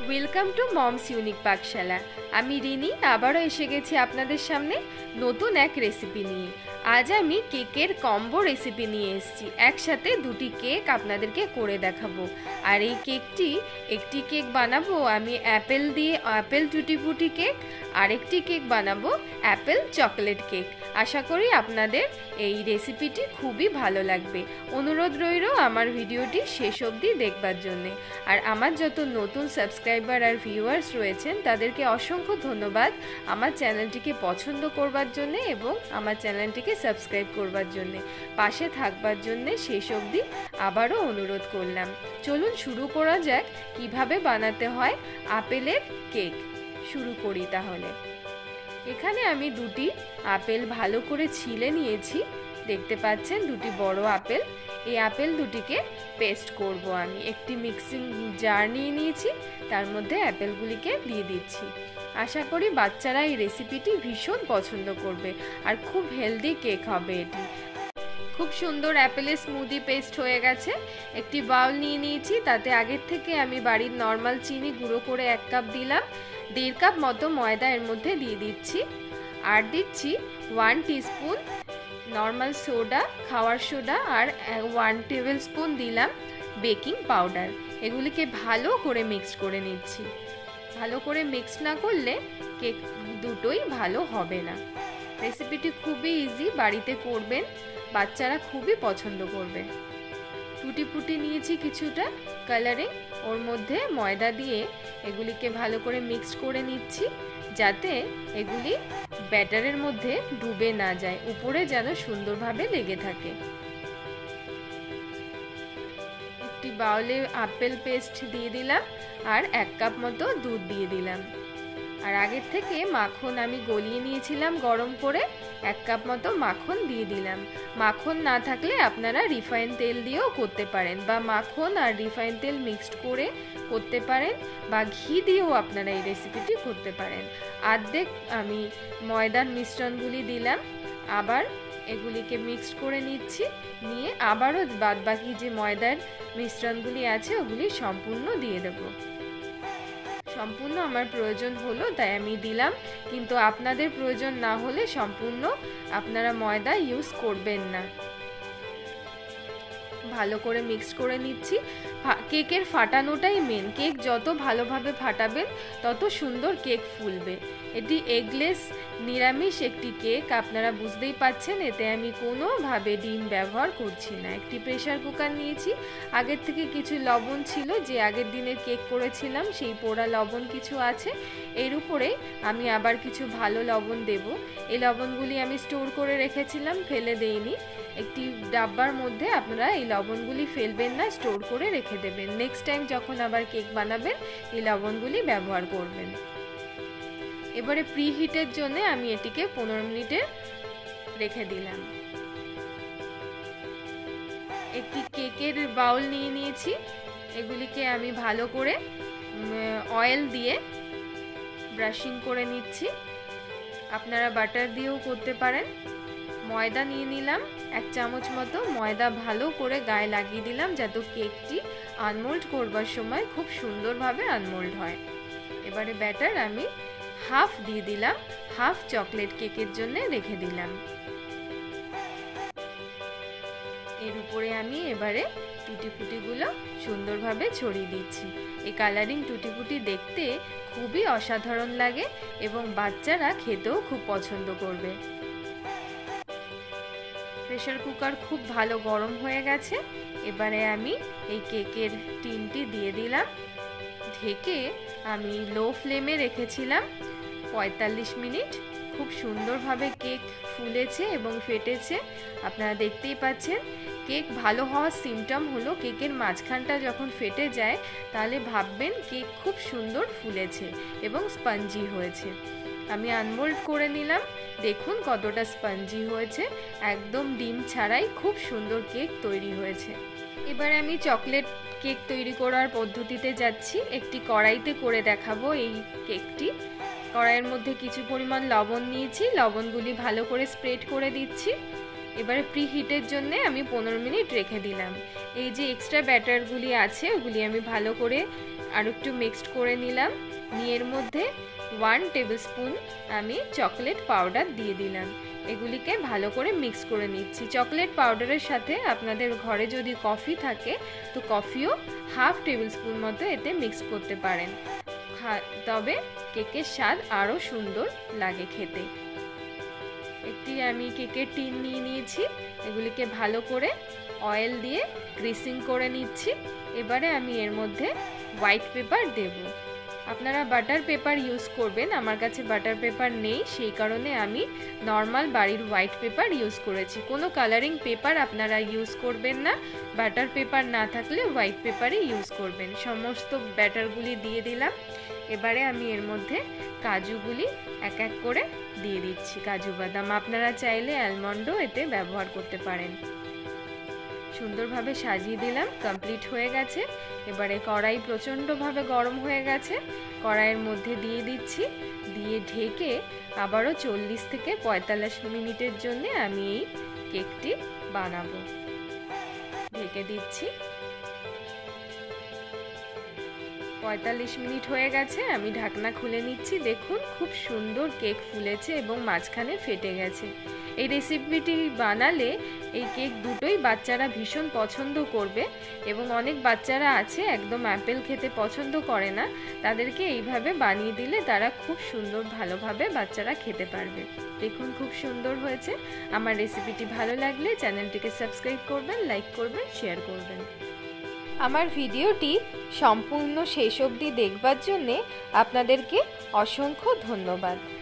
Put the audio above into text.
Welcome to mom's unique পাকশালা। আমি রিনি আবারও এসে গেছি আপনাদের সামনে নতুন এক রেসিপি নিয়ে। আজ আমি কেকের কম্বো রেসিপি নিয়ে এসেছি। একসাথে দুটি কেক আপনাদেরকে করে দেখাবো। আর এই কেকটি একটি কেক বানাবো আমি অ্যাপেল দিয়ে, অ্যাপেল টুটি ফুটি কেক, আরেকটি কেক বানাবো অ্যাপেল চকলেট কেক। আশা করি আপনাদের এই রেসিপিটি খুবই ভালো লাগবে। অনুরোধ রইল আমার ভিডিওটি শেষ অবধি দেখবার জন্যে। আর আমার যত নতুন সাবস্ক্রাইবার আর ভিউয়ার্স রয়েছেন তাদেরকে অসংখ্য ধন্যবাদ আমার চ্যানেলটিকে পছন্দ করবার জন্যে এবং আমার চ্যানেলটিকে সাবস্ক্রাইব করবার জন্যে, পাশে থাকবার জন্যে শেষ অবধি আবারও অনুরোধ করলাম। চলুন শুরু করা যাক কিভাবে বানাতে হয় আপেলের কেক। শুরু করি তাহলে। এখানে আমি দুটি আপেল ভালো করে ছিলে নিয়েছি, দেখতে পাচ্ছেন দুটি বড় আপেল। এই আপেল দুটিকে পেস্ট করব আমি। একটি মিক্সিং জার নিয়ে নিয়েছি, তার মধ্যে আপেলগুলিকে দিয়ে দিচ্ছি। আশা করি বাচ্চারা এই রেসিপিটি ভীষণ পছন্দ করবে আর খুব হেলদি কেক হবে এটি। খুব সুন্দর অ্যাপেলের স্মুদি পেস্ট হয়ে গেছে। একটি বাউল নিয়ে নিয়েছি, তাতে আগের থেকে আমি বাড়ির নর্মাল চিনি গুঁড়ো করে 1 কাপ দিলাম। 1.5 কাপ মতো ময়দা এর মধ্যে দিয়ে দিচ্ছি। আর দিচ্ছি 1 টিস্পুন নর্মাল সোডা, খাওয়ার সোডা, আর 1 টেবিল স্পুন দিলাম বেকিং পাউডার। এগুলিকে ভালো করে মিক্স করে নিচ্ছি। ভালো করে মিক্স না করলে কেক দুটোই ভালো হবে না। রেসিপিটি খুবই ইজি, বাড়িতে করবেন, বাচ্চারা খুবই পছন্দ করবে। টুটি ফুটি নিয়েছি কিছুটা কালারিং, ওর মধ্যে ময়দা দিয়ে এগুলিকে ভালো করে মিক্স করে নিচ্ছি, যাতে এগুলি ব্যাটারের মধ্যে ডুবে না যায়, উপরে যেন সুন্দরভাবে লেগে থাকে। একটি বাউলে আপেল পেস্ট দিয়ে দিলাম আর 1 কাপ মতো দুধ দিয়ে দিলাম। আর আগের থেকে মাখন আমি গলিয়ে নিয়েছিলাম গরম করে, 1 কাপ মতো মাখন দিয়ে দিলাম। মাখন না থাকলে আপনারা রিফাইন তেল দিয়েও করতে পারেন, বা মাখন আর রিফাইন তেল মিক্সড করে করতে পারেন, বা ঘি দিয়েও আপনারা এই রেসিপিটি করতে পারেন। অর্ধেক আমি ময়দার মিশ্রণগুলি দিলাম, আবার এগুলিকে মিক্সড করে নিচ্ছি। নিয়ে আবারও বাদবাকি যে ময়দার মিশ্রণগুলি আছে ওগুলি সম্পূর্ণ দিয়ে দেব। সম্পূর্ণ আমার প্রয়োজন হলো তাই আমি দিলাম, কিন্তু আপনাদের প্রয়োজন না হলে সম্পূর্ণ আপনারা ময়দা ইউজ করবেন না। ভালো করে মিক্স করে নিচ্ছি। কেকের ফাটানোটাই মেন। কেক যত ভালোভাবে ফাটাবেন তত সুন্দর কেক ফুলবে। এটি এগলেস নিরামিষ একটি কেক, আপনারা বুঝতেই পাচ্ছেন। এতে আমি কোনোভাবে ডিম ব্যবহার করছি না। একটি প্রেসার কুকার নিয়েছি, আগের থেকে কিছু লবণ ছিল, যে আগের দিনের কেক করেছিলাম সেই পোড়া লবণ কিছু আছে। এর উপরে আমি আবার কিছু ভালো লবণ দেব। এই লবণগুলি আমি স্টোর করে রেখেছিলাম, ফেলে দেইনি। একটি ডাব্বার মধ্যে আপনারা এই লবণগুলি ফেলবেন না, স্টোর করে রেখে দেবেন। নেক্সট টাইম যখন আবার কেক বানাবেন এই লবণগুলি ব্যবহার করবেন। এবারে প্রিহিটের জন্য আমি এটিকে 15 মিনিটে রেখে দিলাম। একটি কেকের বাউল নিয়ে নিয়েছি, এগুলিকে আমি ভালো করে অয়েল দিয়ে ব্রাশিং করে নিচ্ছি। আপনারা বাটার দিয়েও করতে পারেন। ময়দা নিয়ে নিলাম 1 চামচ মতো। ময়দা ভালো করে গায়ে লাগিয়ে দিলাম, যাতে কেকটি আনমোল্ড করবার সময় খুব সুন্দরভাবে আনমোল্ড হয়। এবারে ব্যাটার আমি হাফ দিয়ে দিলাম, হাফ চকলেট কেকের জন্য রেখে দিলাম। এর উপরে আমি এবারে টুটি ফুটিগুলো সুন্দরভাবে ছড়িয়ে দিচ্ছি। এই কালারিং টুটি ফুটি দেখতে খুবই অসাধারণ লাগে এবং বাচ্চারা খেতেও খুব পছন্দ করবে। প্রেসার কুকার খুব ভালো গরম হয়ে গেছে। এবারে আমি এই কেকের টিনটি দিয়ে দিলাম। ঢেকে আমি লো ফ্লেমে রেখেছিলাম 45 মিনিট। খুব সুন্দরভাবে কেক ফুলেছে এবং ফেটেছে, আপনারা দেখতেই পাচ্ছেন। কেক ভালো হওয়ার সিমটম হলো কেকের মাঝখানটা যখন ফেটে যায় তাহলে ভাববেন কেক খুব সুন্দর ফুলেছে এবং স্পঞ্জি হয়েছে। আমি আনমোল্ড করে নিলাম, দেখুন কতটা স্পঞ্জি হয়েছে, একদম ডিম ছাড়াই খুব সুন্দর কেক তৈরি হয়েছে। এবারে আমি চকলেট কেক তৈরি করার পদ্ধতিতে যাচ্ছি। একটি কড়াইতে করে দেখাবো এই কেকটি। কড়াইয়ের মধ্যে কিছু পরিমাণ লবণ নিয়েছি, লবণগুলি ভালো করে স্প্রেড করে দিচ্ছি। এবারে প্রিহিটের জন্য আমি 15 মিনিট রেখে দিলাম। এই যে এক্সট্রা ব্যাটারগুলি আছে ওগুলি আমি ভালো করে আর একটু মিক্সড করে নিলাম। নিয়ে এর মধ্যে 1 টেবিল স্পুন আমি চকলেট পাউডার দিয়ে দিলাম। এগুলিকে ভালো করে মিক্স করে নিচ্ছি। চকলেট পাউডারের সাথে আপনাদের ঘরে যদি কফি থাকে তো কফিও হাফ টেবিল স্পুন মতো এতে মিক্স করতে পারেন, তবে কেকের স্বাদ আরও সুন্দর লাগে খেতে। একটি আমি কেকের টিন নিয়ে নিয়েছি, এগুলিকে ভালো করে অয়েল দিয়ে গ্রিসিং করে নিচ্ছি। এবারে আমি এর মধ্যে হোয়াইট পেপার দেব। আপনারা বাটার পেপার ইউজ করবেন, আমার কাছে বাটার পেপার নেই, সেই কারণে আমি নর্মাল বাড়ির হোয়াইট পেপার ইউজ করেছি। কোনো কালারিং পেপার আপনারা ইউজ করবেন না, বাটার পেপার না থাকলে হোয়াইট পেপারই ইউজ করবেন। সমস্ত ব্যাটারগুলি দিয়ে দিলাম। এবারে আমি এর মধ্যে কাজুগুলি এক এক করে দিয়ে দিচ্ছি, কাজু বাদাম। আপনারা চাইলে অ্যালমন্ডও এতে ব্যবহার করতে পারেন। সুন্দরভাবে সাজিয়ে দিলাম, কমপ্লিট হয়ে গেছে। এবারে কড়াই প্রচণ্ডভাবে গরম হয়ে গেছে, কড়াইয়ের মধ্যে দিয়ে দিচ্ছি, দিয়ে ঢেকে আবারও 40 থেকে 45 মিনিটের জন্য আমি এই কেকটি বানাবো। ঢেকে দিচ্ছি। 45 মিনিট হয়ে গেছে, আমি ঢাকনা খুলে নিচ্ছি। দেখুন খুব সুন্দর কেক ফুলেছে এবং মাঝখানে ফেটে গেছে। এই রেসিপিটি বানালে এই কেক দুটোই বাচ্চারা ভীষণ পছন্দ করবে, এবং অনেক বাচ্চারা আছে একদম অ্যাপেল খেতে পছন্দ করে না, তাদেরকে এইভাবে বানিয়ে দিলে তারা খুব সুন্দর ভালোভাবে বাচ্চারা খেতে পারবে। দেখুন খুব সুন্দর হয়েছে। আমার রেসিপিটি ভালো লাগলে চ্যানেলটিকে সাবস্ক্রাইব করবেন, লাইক করবেন, শেয়ার করবেন। আমার ভিডিওটি সম্পূর্ণ শেষ অবধি দেখবার জন্যে আপনাদেরকে অসংখ্য ধন্যবাদ।